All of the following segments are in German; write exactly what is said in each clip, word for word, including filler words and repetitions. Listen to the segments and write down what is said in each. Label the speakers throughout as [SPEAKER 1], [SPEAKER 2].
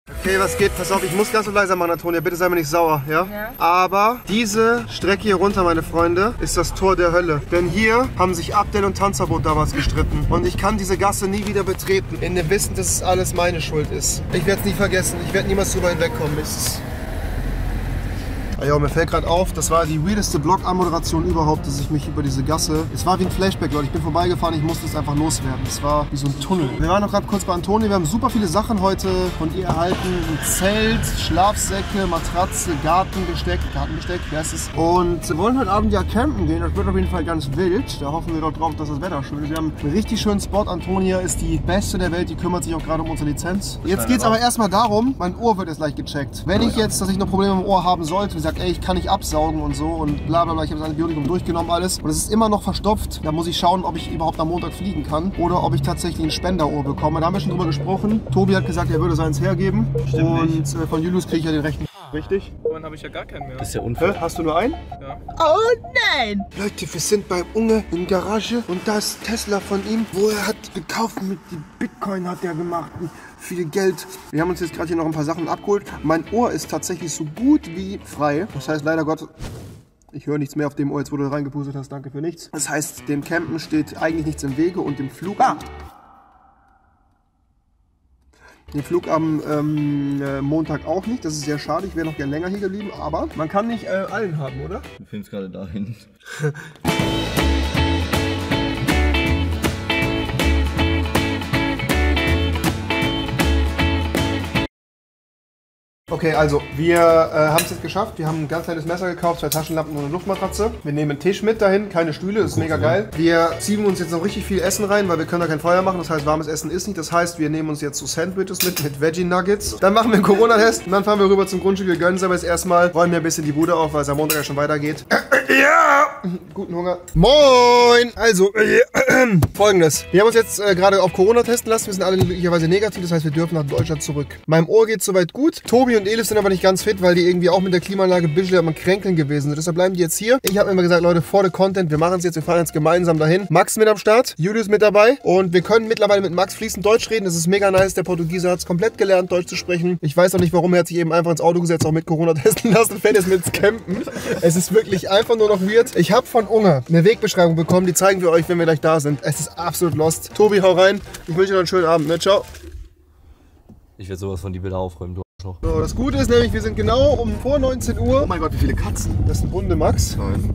[SPEAKER 1] Okay, was geht? Pass auf, ich muss ganz so leiser machen, Antonia. Bitte sei mir nicht sauer, ja? Ja. Aber diese Strecke hier runter, meine Freunde, ist das Tor der Hölle. Denn hier haben sich Abdel und Tanzverbot damals gestritten. Und ich kann diese Gasse nie wieder betreten. In dem Wissen, dass es alles meine Schuld ist. Ich werde es nie vergessen. Ich werde niemals drüber hinwegkommen. Es ist Ja, mir fällt gerade auf, das war die weirdeste Blog-Anmoderation überhaupt, dass ich mich über diese Gasse... Es war wie ein Flashback, Leute. Ich bin vorbeigefahren, ich musste es einfach loswerden. Es war wie so ein Tunnel. Wir waren noch gerade kurz bei Antonia. Wir haben super viele Sachen heute von ihr erhalten. Ein Zelt, Schlafsäcke, Matratze, Gartenbesteck, Gartenbesteck, wie heißt es? Und wir wollen heute Abend ja campen gehen. Das wird auf jeden Fall ganz wild. Da hoffen wir doch drauf, dass das Wetter schön ist. Wir haben einen richtig schönen Spot. Antonia ist die Beste der Welt. Die kümmert sich auch gerade um unsere Lizenz. Jetzt geht es aber erstmal darum, mein Ohr wird jetzt gleich gecheckt. Wenn ich jetzt, dass ich noch Probleme im Ohr haben sollte, wie gesagt, ey, ich kann nicht absaugen und so und bla bla bla, ich habe das Antibiotikum durchgenommen alles und es ist immer noch verstopft, da muss ich schauen, ob ich überhaupt am Montag fliegen kann oder ob ich tatsächlich ein Spenderohr bekomme. Da haben wir schon drüber gesprochen. Tobi hat gesagt, er würde seins hergeben. Stimmt und nicht. Von Julius kriege ich ja den rechten. Richtig?
[SPEAKER 2] Dann habe ich ja gar keinen mehr.
[SPEAKER 3] Das ist ja unfair.
[SPEAKER 1] Hast du nur einen?
[SPEAKER 2] Ja.
[SPEAKER 4] Oh nein!
[SPEAKER 1] Leute, wir sind beim Unge in Garage und da ist Tesla von ihm, wo er hat gekauft mit Bitcoin hat er gemacht. Viel Geld. Wir haben uns jetzt gerade hier noch ein paar Sachen abgeholt. Mein Ohr ist tatsächlich so gut wie frei. Das heißt leider Gott, ich höre nichts mehr auf dem Ohr, jetzt wo du reingepustet hast. Danke für nichts. Das heißt, dem Campen steht eigentlich nichts im Wege und dem Flug... Ah! Den Flug am ähm, äh, Montag auch nicht. Das ist sehr schade. Ich wäre noch gern länger hier geblieben. Aber man kann nicht äh, allen haben, oder?
[SPEAKER 3] Wir finden es gerade dahin.
[SPEAKER 1] Okay, also wir äh, haben es jetzt geschafft. Wir haben ein ganz kleines Messer gekauft, zwei Taschenlampen und eine Luftmatratze. Wir nehmen einen Tisch mit dahin, keine Stühle, das ist mega geil. Wir ziehen uns jetzt noch richtig viel Essen rein, weil wir können da kein Feuer machen. Das heißt, warmes Essen ist nicht. Das heißt, wir nehmen uns jetzt so Sandwiches mit, mit Veggie Nuggets. Dann machen wir einen Corona-Test und dann fahren wir rüber zum Grundstück. Wir gönnen uns aber jetzt erstmal, räumen wir ein bisschen die Bude auf, weil es am Montag ja schon weitergeht. Ja! Guten Hunger. Moin! Also, äh, folgendes. Wir haben uns jetzt äh, gerade auf Corona testen lassen. Wir sind alle glücklicherweise negativ, das heißt, wir dürfen nach Deutschland zurück. Meinem Ohr geht es soweit gut. Tobi und Elif sind aber nicht ganz fit, weil die irgendwie auch mit der Klimaanlage ein bisschen am Kränkeln gewesen sind. Deshalb bleiben die jetzt hier. Ich habe immer gesagt, Leute, vor der Content, wir machen es jetzt, wir fahren jetzt gemeinsam dahin. Max mit am Start, Julius mit dabei und wir können mittlerweile mit Max fließend Deutsch reden. Das ist mega nice. Der Portugiese hat es komplett gelernt, Deutsch zu sprechen. Ich weiß auch nicht, warum er hat sich eben einfach ins Auto gesetzt, auch mit Corona testen lassen und fährt jetzt mit ins Campen. Es ist wirklich einfach nur noch weird. Ich habe von Unge eine Wegbeschreibung bekommen, die zeigen wir euch, wenn wir gleich da sind. Es ist absolut lost. Tobi, hau rein. Ich wünsche dir noch einen schönen Abend. Ne? Ciao.
[SPEAKER 3] Ich werde sowas von die Bilder aufräumen, du Arschloch.
[SPEAKER 1] So, das Gute ist nämlich, wir sind genau um vor neunzehn Uhr. Oh mein Gott, wie viele Katzen. Das ist ein Bunde, Max. Nein.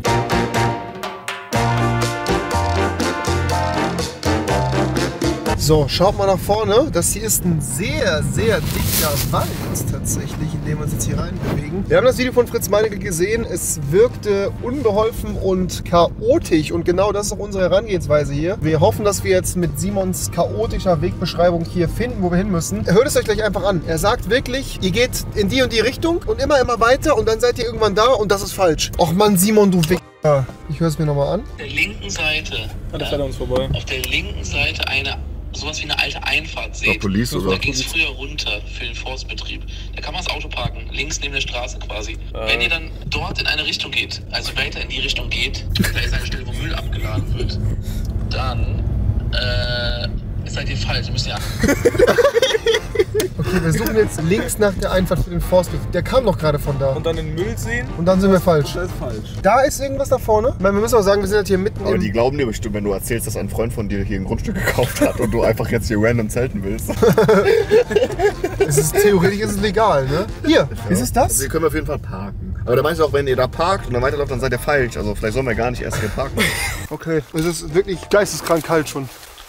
[SPEAKER 1] So, schaut mal nach vorne. Das hier ist ein sehr, sehr dichter Wald tatsächlich, in dem wir uns jetzt hier reinbewegen. Wir haben das Video von Fritz Meinecke gesehen. Es wirkte unbeholfen und chaotisch und genau das ist auch unsere Herangehensweise hier. Wir hoffen, dass wir jetzt mit Simons chaotischer Wegbeschreibung hier finden, wo wir hin müssen. Hört es euch gleich einfach an. Er sagt wirklich, ihr geht in die und die Richtung und immer, immer weiter und dann seid ihr irgendwann da und das ist falsch. Och Mann, Simon, du Wichser. Ja, ich höre es mir nochmal an.
[SPEAKER 5] Auf der linken Seite,
[SPEAKER 2] ah, das äh, uns vorbei.
[SPEAKER 5] Auf der linken Seite eine sowas wie eine alte Einfahrt seht.
[SPEAKER 6] Police, oder?
[SPEAKER 5] Da ging es früher runter für den Forstbetrieb. Da kann man das Auto parken, links neben der Straße quasi. Äh. Wenn ihr dann dort in eine Richtung geht, also weiter in die Richtung geht, da ist eine Stelle, wo Müll abgeladen wird, dann äh, seid ihr falsch. Ihr müsst ja.
[SPEAKER 1] Okay, wir suchen jetzt links nach der Einfahrt für den Forstbetrieb. Der kam doch gerade von da.
[SPEAKER 2] Und dann den Müll sehen.
[SPEAKER 1] Und dann sind wir falsch.
[SPEAKER 2] Das ist falsch.
[SPEAKER 1] Da ist irgendwas da vorne. Ich meine, wir müssen auch sagen, wir sind halt hier mitten
[SPEAKER 6] Aber
[SPEAKER 1] im...
[SPEAKER 6] die glauben dir bestimmt, wenn du erzählst, dass ein Freund von dir hier ein Grundstück gekauft hat und du einfach jetzt hier random zelten willst.
[SPEAKER 1] Es ist, theoretisch ist es legal, ne? Hier, ja. Ist es das?
[SPEAKER 6] Also hier können wir auf jeden Fall parken. Aber da meinst du auch, wenn ihr da parkt und dann weiterläuft, dann seid ihr falsch. Also vielleicht sollen wir gar nicht erst hier parken.
[SPEAKER 1] Okay, es ist wirklich geisteskrank kalt schon.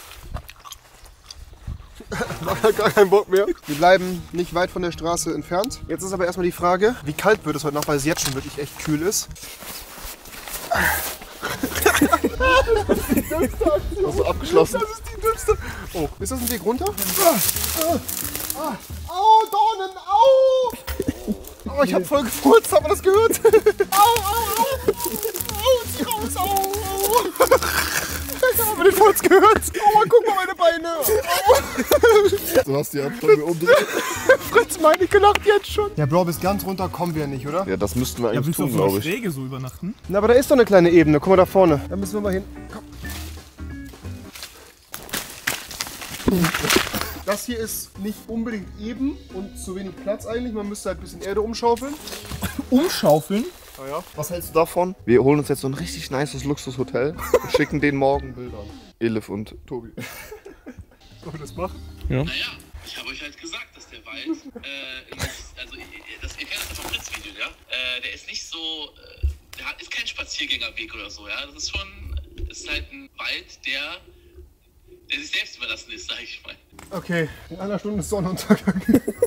[SPEAKER 1] Man hat gar keinen Bock mehr. Wir bleiben nicht weit von der Straße entfernt. Jetzt ist aber erstmal die Frage, wie kalt wird es heute Nacht, weil es jetzt schon wirklich echt kühl ist.
[SPEAKER 6] Hast du abgeschlossen?
[SPEAKER 1] Das ist die dümmste. Oh, ist das ein Weg runter? Ah, ah, ah. Au, Dornen, au! Oh, ich hab voll gefurzt, haben wir das gehört? Au, au, au! Au, zieh raus, au, au! Haben wir den Furz gehört? Aua, guck mal meine Beine! Aua.
[SPEAKER 6] Du hast die Abstand umdrehen.
[SPEAKER 1] Fritz Meinecke lacht jetzt schon. Ja, Bro, bis ganz runter kommen wir nicht, oder?
[SPEAKER 6] Ja, das müssten wir eigentlich
[SPEAKER 2] ja,
[SPEAKER 6] tun, glaube ich.
[SPEAKER 2] Schräge so übernachten?
[SPEAKER 1] Na, aber da ist doch eine kleine Ebene. Guck mal da vorne. Da müssen wir mal hin. Komm. Das hier ist nicht unbedingt eben und zu wenig Platz eigentlich. Man müsste halt ein bisschen Erde umschaufeln.
[SPEAKER 2] Umschaufeln?
[SPEAKER 1] Ah ja.
[SPEAKER 6] Was hältst du davon? Wir holen uns jetzt so ein richtig nices Luxushotel und schicken denen morgen Bilder. Elif und Tobi.
[SPEAKER 1] Sollen wir das machen?
[SPEAKER 2] Ja.
[SPEAKER 5] Naja, ich habe euch halt gesagt, dass der Wald, äh, nicht, also ihr, das, ihr kennt das vom Fritz-Video, ja? Äh, der ist nicht so, äh, der hat, ist kein Spaziergängerweg oder so, ja? Das ist schon, das ist halt ein Wald, der, der sich selbst überlassen ist, sag ich mal.
[SPEAKER 1] Okay, in einer Stunde ist Sonnenuntergang.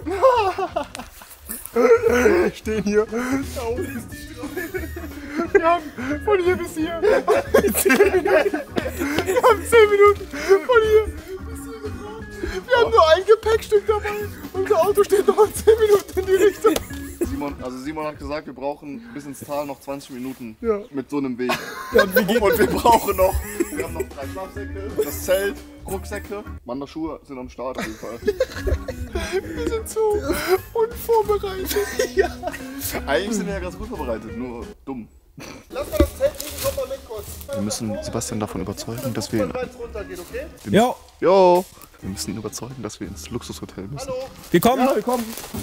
[SPEAKER 1] Wir stehen hier. Da oben ist die Straße. Wir haben von hier bis hier zehn Minuten. Wir haben zehn Minuten von hier bis hier gebraucht. Wir haben nur ein Gepäckstück dabei. Unser Auto steht noch in zehn Minuten in die Richtung.
[SPEAKER 6] Simon, also Simon hat gesagt, wir brauchen bis ins Tal noch zwanzig Minuten
[SPEAKER 1] Ja.
[SPEAKER 6] mit so einem Weg. Ja, und, wir und wir brauchen noch, wir haben noch drei Schlafsäcke, das Zelt, Rucksäcke. Wanderschuhe sind am Start auf jeden Fall.
[SPEAKER 1] Wir sind so unvorbereitet. Ja.
[SPEAKER 6] Eigentlich sind wir ja ganz gut vorbereitet, nur dumm.
[SPEAKER 1] Lass mal das Zelt liegen, komm mal mit kurz.
[SPEAKER 6] Wir müssen Sebastian davon überzeugen, dass wir...
[SPEAKER 1] Wenn es runtergeht, okay?
[SPEAKER 2] Ja,
[SPEAKER 6] Jo! Wir müssen ihn überzeugen, dass wir ins Luxushotel müssen.
[SPEAKER 1] Hallo?
[SPEAKER 2] wir kommen.
[SPEAKER 1] Ja, wir kommen.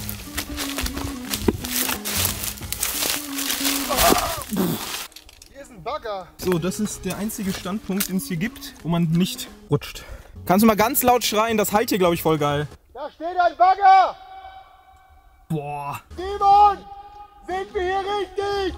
[SPEAKER 1] Hier ist ein Bagger.
[SPEAKER 2] So, das ist der einzige Standpunkt, den es hier gibt, wo man nicht rutscht. Kannst du mal ganz laut schreien? Das halt hier, glaube ich, voll geil.
[SPEAKER 1] Da steht ein Bagger!
[SPEAKER 2] Boah.
[SPEAKER 1] Simon! Sind wir hier richtig?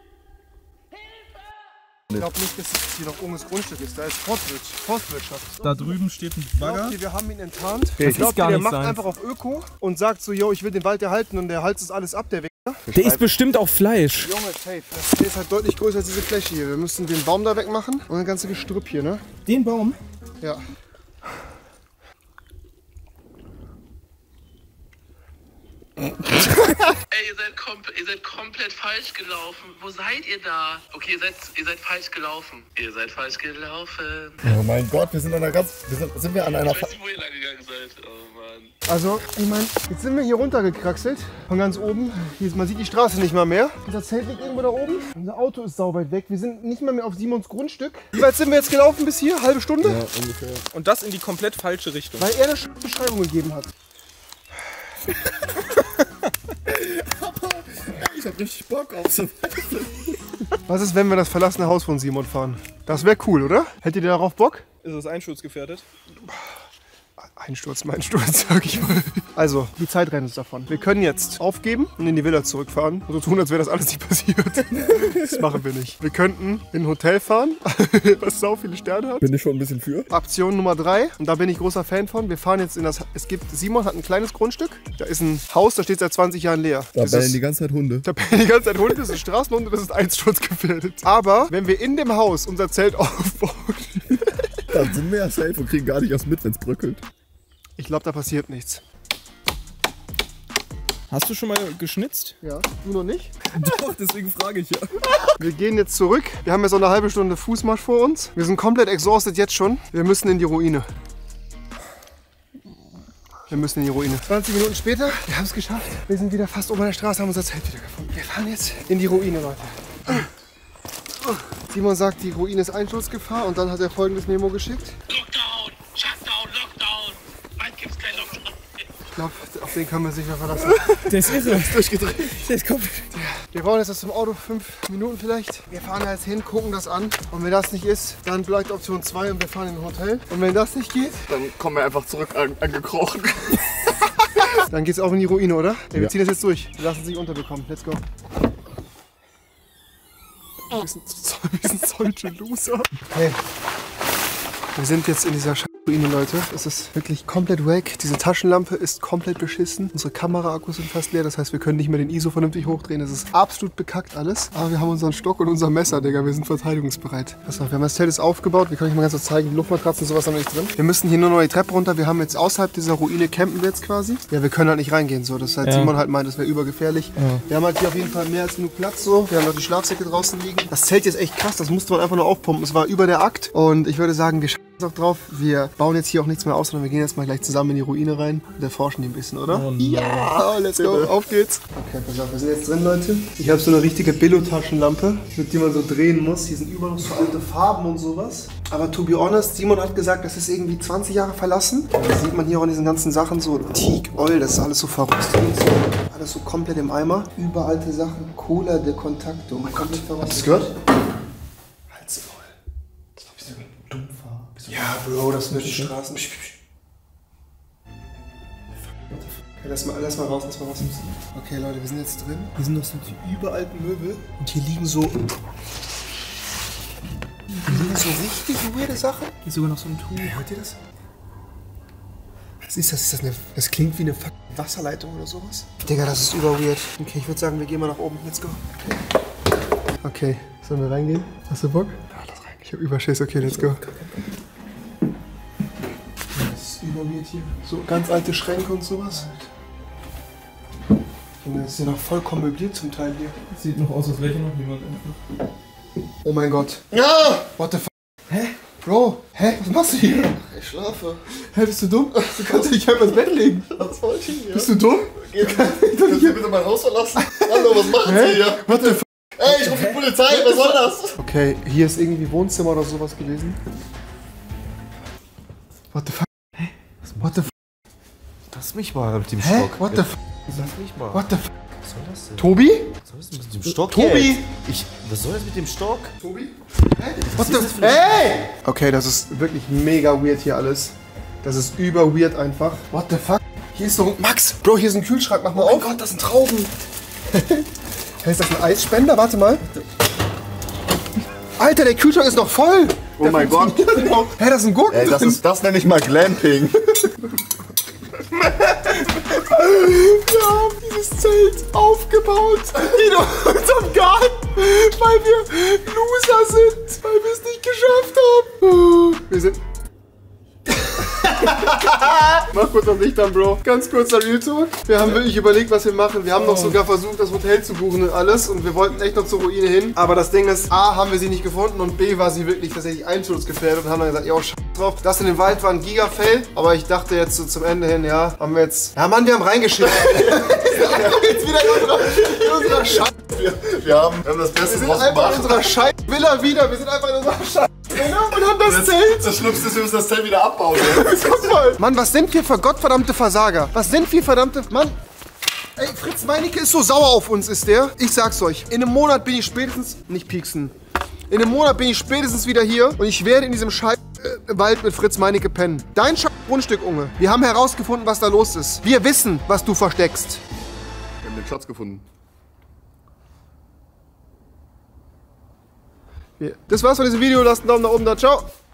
[SPEAKER 1] Ich glaube nicht, dass es hier noch unges Grundstück ist. Da ist Forstwirtschaft. Forstwirtschaft.
[SPEAKER 2] Da drüben steht ein Bagger.
[SPEAKER 1] Glaubt ihr, wir haben ihn enttarnt?
[SPEAKER 2] Das
[SPEAKER 1] Glaubt
[SPEAKER 2] ist gar
[SPEAKER 1] ihr, der
[SPEAKER 2] nicht
[SPEAKER 1] macht
[SPEAKER 2] seins.
[SPEAKER 1] einfach auf Öko und sagt so, yo, ich will den Wald erhalten und der haltet es alles ab, der Weg.
[SPEAKER 2] Der ist bestimmt auf Fleisch.
[SPEAKER 1] Junge, safe. Das hier ist halt deutlich größer als diese Fläche hier. Wir müssen den Baum da wegmachen und das ganze Gestrüpp hier, ne?
[SPEAKER 2] Den Baum?
[SPEAKER 1] Ja.
[SPEAKER 5] Ey, ihr seid, komp ihr seid komplett falsch gelaufen. Wo seid ihr da? Okay, ihr seid, ihr seid falsch gelaufen. Ihr seid falsch gelaufen.
[SPEAKER 6] Oh mein Gott, wir sind an einer ganz... Wir sind, sind wir an einer...
[SPEAKER 5] Ich weiß nicht, wo ihr lang gegangen seid. Oh Mann.
[SPEAKER 1] Also, ich meine, jetzt sind wir hier runtergekraxelt. Von ganz oben. Hier ist, man sieht die Straße nicht mal mehr. Unser Zelt liegt irgendwo da oben. Unser Auto ist sauweit weg. Wir sind nicht mal mehr auf Simons Grundstück. Wie weit sind wir jetzt gelaufen bis hier? Halbe Stunde?
[SPEAKER 6] Ja, ungefähr.
[SPEAKER 2] Und das in die komplett falsche Richtung.
[SPEAKER 1] Weil er eine Sch- Beschreibung gegeben hat.
[SPEAKER 6] Ich hab richtig Bock auf so...
[SPEAKER 1] Was ist, wenn wir das verlassene Haus von Simon fahren? Das wäre cool, oder? Hättet ihr darauf Bock?
[SPEAKER 2] Ist es einschutzgefährdet?
[SPEAKER 1] Einsturz, mein Sturz, sag ich mal. Also, die Zeit rennt uns davon. Wir können jetzt aufgeben und in die Villa zurückfahren und so tun, als wäre das alles nicht passiert. Das machen wir nicht. Wir könnten in ein Hotel fahren, was sau viele Sterne hat.
[SPEAKER 6] Bin ich schon ein bisschen für?
[SPEAKER 1] Option Nummer drei, und da bin ich großer Fan von. Wir fahren jetzt in das... Es gibt... Simon hat ein kleines Grundstück. Da ist ein Haus, das steht seit zwanzig Jahren leer.
[SPEAKER 6] Da
[SPEAKER 1] Das
[SPEAKER 6] bellen
[SPEAKER 1] ist-
[SPEAKER 6] die ganze Zeit Hunde.
[SPEAKER 1] Da bellen die ganze Zeit Hunde, das ist Straßenhunde, das ist einsturzgefährdet. Aber wenn wir in dem Haus unser Zelt aufbauen...
[SPEAKER 6] Dann sind wir ja safe und kriegen gar nicht erst mit, wenn's bröckelt.
[SPEAKER 1] Ich glaube, da passiert nichts.
[SPEAKER 2] Hast du schon mal geschnitzt?
[SPEAKER 1] Ja, du noch nicht?
[SPEAKER 6] Doch, deswegen frage ich ja.
[SPEAKER 1] Wir gehen jetzt zurück. Wir haben jetzt so eine halbe Stunde Fußmarsch vor uns. Wir sind komplett exhausted jetzt schon. Wir müssen in die Ruine. Wir müssen in die Ruine. zwanzig Minuten später, wir haben es geschafft. Wir sind wieder fast oben an der Straße, haben unser Zelt wieder gefunden. Wir fahren jetzt in die Ruine, Leute. Simon sagt, die Ruine ist Einschutzgefahr und dann hat er folgendes Memo geschickt.
[SPEAKER 5] Lockdown! Shutdown! Lockdown! Bald gibt's kein Lockdown.
[SPEAKER 1] Ich glaube, auf den können wir sich mehr verlassen.
[SPEAKER 2] Das ist es.
[SPEAKER 1] Durchgedreht.
[SPEAKER 2] Das kommt.
[SPEAKER 1] Wir brauchen jetzt das zum Auto, fünf Minuten vielleicht. Wir fahren da jetzt hin, gucken das an. Und wenn das nicht ist, dann bleibt Option zwei und wir fahren in ein Hotel. Und wenn das nicht geht,
[SPEAKER 6] Dann kommen wir einfach zurück an, angekrochen.
[SPEAKER 1] dann geht's auch in die Ruine, oder? Ja, wir
[SPEAKER 6] Ja.
[SPEAKER 1] ziehen das jetzt durch. Wir lassen es nicht unterbekommen. Let's go. Wir sind, wir sind solche Loser. Hey. Wir sind jetzt in dieser Ruine, Leute. Es ist wirklich komplett wack. Diese Taschenlampe ist komplett beschissen. Unsere Kameraakkus sind fast leer. Das heißt, wir können nicht mehr den I S O vernünftig hochdrehen. Es ist absolut bekackt alles. Aber wir haben unseren Stock und unser Messer, Digga. Wir sind verteidigungsbereit. Pass auf, wir haben das Zelt jetzt aufgebaut. Wir können euch mal ganz kurz zeigen. Die Luftmatratzen und sowas haben wir nicht drin. Wir müssen hier nur noch die Treppe runter. Wir haben jetzt außerhalb dieser Ruine campen wir jetzt quasi. Ja, wir können halt nicht reingehen. So. Das heißt,
[SPEAKER 2] Ja.
[SPEAKER 1] Simon halt meint, das wäre übergefährlich.
[SPEAKER 2] Ja.
[SPEAKER 1] Wir haben halt hier auf jeden Fall mehr als genug Platz. So. Wir haben noch die Schlafsäcke draußen liegen. Das Zelt ist echt krass. Das musste man einfach nur aufpumpen. Es war über der Akt. Und ich würde sagen, wir auch drauf. Wir bauen jetzt hier auch nichts mehr aus, sondern wir gehen jetzt mal gleich zusammen in die Ruine rein und erforschen die ein bisschen, oder?
[SPEAKER 2] Oh no.
[SPEAKER 1] Ja, let's go. Auf geht's. Okay, pass auf, wir sind jetzt drin, Leute. Ich habe so eine richtige Billo-Taschenlampe, mit die man so drehen muss. Hier sind überall noch so alte Farben und sowas. Aber to be honest, Simon hat gesagt, das ist irgendwie zwanzig Jahre verlassen. Das sieht man hier auch in diesen ganzen Sachen, so Teak Oil, das ist alles so verrostet und so. Alles so komplett im Eimer. Überall alte Sachen, Cola de Contacto. Oh mein Gott, habt ihr das gehört? Halt's voll. Das ist doch ein Dumpfer. Ja, Bro, das sind die Straßen. Okay, lass mal, lass mal raus, lass mal raus. Okay, Leute, wir sind jetzt drin. Hier sind noch so die überalten Möbel. Und hier liegen so... Hier liegen so richtig weirde Sachen.
[SPEAKER 2] Hier ist sogar noch so ein Tuch.
[SPEAKER 1] Hey, hört ihr das? Was ist das? Ist das, eine, das klingt wie eine Wasserleitung oder sowas? Digga, das ist überweird. Okay, ich würde sagen, wir gehen mal nach oben. Let's go. Okay, sollen wir reingehen? Hast du Bock? Ja, lass rein. Ich hab Überschiss. Okay, let's go. Das ist überweird hier. So ganz alte Schränke und sowas. Das ist ja noch vollkommen möbliert zum Teil hier.
[SPEAKER 2] Sieht noch aus, als wäre hier noch niemand einfach.
[SPEAKER 1] Oh mein Gott. Ja! What the f***? Hä? Bro, hä? Was machst du hier?
[SPEAKER 6] Ich schlafe.
[SPEAKER 1] Hä, bist du dumm? Du kannst dich einfach ins Bett legen.
[SPEAKER 6] Was wollte ich hier?
[SPEAKER 1] Bist du dumm?
[SPEAKER 6] Kannst du bitte mein Haus verlassen? Hallo, was machen Sie hier?
[SPEAKER 1] What the f***?
[SPEAKER 6] Ey, ich rufe die Polizei, was soll das?
[SPEAKER 1] Okay, hier ist irgendwie Wohnzimmer oder sowas gewesen. What the f***? Hä? What the f***?
[SPEAKER 3] Lass mich mal mit dem
[SPEAKER 1] Hä?
[SPEAKER 3] Stock.
[SPEAKER 1] What the f***?
[SPEAKER 3] Lass mich mal.
[SPEAKER 1] What the f***?
[SPEAKER 3] Was soll das denn?
[SPEAKER 1] Tobi?
[SPEAKER 3] Was soll das denn mit dem Stock
[SPEAKER 1] Tobi!
[SPEAKER 3] jetzt? Ich, was soll das mit dem Stock?
[SPEAKER 1] Tobi? Hä? What the f***? Hey! Okay, das ist wirklich mega weird hier alles. Das ist über weird einfach. What the fuck? Hier ist so ein... Max! Bro, hier ist ein Kühlschrank, mach mal auf. Oh Gott, das sind Trauben. Hey, ist das ein Eisspender? Warte mal. Alter, der Kühlschrank ist noch voll.
[SPEAKER 6] Oh der mein Gott.
[SPEAKER 1] Hä, hey, das sind Gurken
[SPEAKER 6] Ey, das,
[SPEAKER 1] drin.
[SPEAKER 6] ist, das nenne ich mal Glamping.
[SPEAKER 1] Wir haben dieses Zelt aufgebaut in unserem Garten, weil wir Loser sind, weil wir es nicht geschafft haben. Wir sind... Mach kurz das Licht an, Bro. Ganz kurzer Real Talk. Wir haben wirklich überlegt, was wir machen. Wir haben noch sogar versucht, das Hotel zu buchen und alles. Und wir wollten echt noch zur Ruine hin. Aber das Ding ist, A, haben wir sie nicht gefunden und B, war sie wirklich tatsächlich einsturzgefährdet und haben dann gesagt, ja, scheiß drauf. Das in dem Wald war ein Giga-Fail. Aber ich dachte jetzt so zum Ende hin, ja, haben wir jetzt... Ja, Mann, wir haben reingeschickt. Jetzt wieder in unserer, in unserer Scheiße.
[SPEAKER 6] Wir, wir, haben, wir haben das Beste
[SPEAKER 1] Wir sind
[SPEAKER 6] draus
[SPEAKER 1] einfach
[SPEAKER 6] gemacht.
[SPEAKER 1] in unserer Scheiß-Villa wieder. Wir sind einfach in unserer Scheiß. Und haben das Zelt.
[SPEAKER 6] Das Schlimmste ist, wir müssen das Zelt wieder abbauen.
[SPEAKER 1] Mann, was sind wir für gottverdammte Versager? Was sind wir verdammte... Mann, ey, Fritz Meinecke ist so sauer auf uns, ist der. Ich sag's euch, in einem Monat bin ich spätestens... Nicht pieksen. In einem Monat bin ich spätestens wieder hier und ich werde in diesem Scheiß äh, Wald mit Fritz Meinecke pennen. Dein Scheiß Grundstück, Unge. Wir haben herausgefunden, was da los ist. Wir wissen, was du versteckst.
[SPEAKER 6] Wir haben den Schatz gefunden.
[SPEAKER 1] Das war's von diesem Video. Lasst einen Daumen nach oben da. Ciao.